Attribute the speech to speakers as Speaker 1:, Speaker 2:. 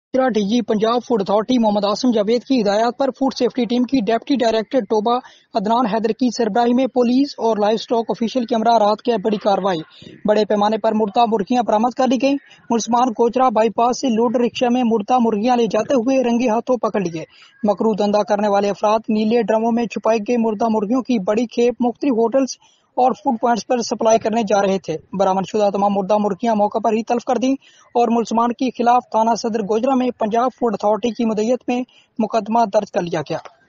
Speaker 1: DG Punjab food authority Muhammad Asim Javed की हिदायत पर फूड सेफ्टी टीम की डेप्टी डायरेक्टर टोबा अदनान हैदर की सरबराही में पुलिस और लाइव स्टॉक ऑफिशियल की हमरा रात की बड़ी कार्रवाई। बड़े पैमाने पर मुर्दा मुर्गियां बरामद कर ली गयी। मुल्समान गोजरा बाईपास से लोड रिक्शा में मुर्दा मुर्गियां ले जाते हुए रंगे हाथों पकड़ लिए। मकरू धंधा करने वाले अफराद नीले ड्रमों में छुपाई गई मुर्दा मुर्गियों की बड़ी खेप मुख्तलिफ होटल्स और फूड पॉइंट्स पर सप्लाई करने जा रहे थे। बरामदशुदा तमाम मुर्दा मुर्गियां मौके पर ही तल्फ कर दी और मुल्समान के खिलाफ थाना सदर गोजरा में पंजाब फूड अथॉरिटी की मुद्दत में मुकदमा दर्ज कर लिया गया।